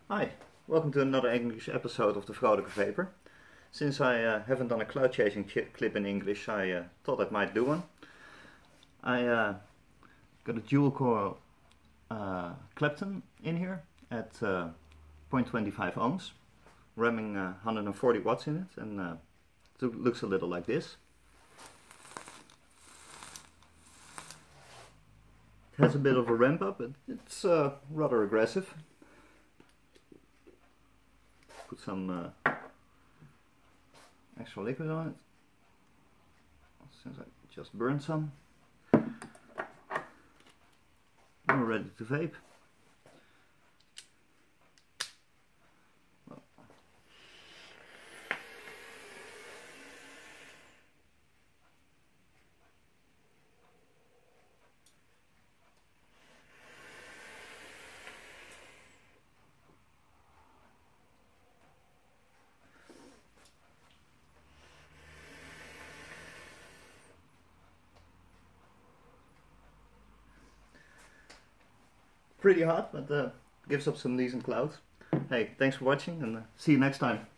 Hi, welcome to another English episode of the Vrolijke Vaper. Since I haven't done a cloud chasing clip in English, I thought I might do one. I got a dual coil Clapton in here at 0.25 ohms, ramming 140 watts in it, and it looks a little like this. It has a bit of a ramp up, but it's rather aggressive. Put some extra liquid on it, since I just burned some. We're ready to vape. Pretty hot, but gives up some decent clouds. Hey, thanks for watching, and see you next time.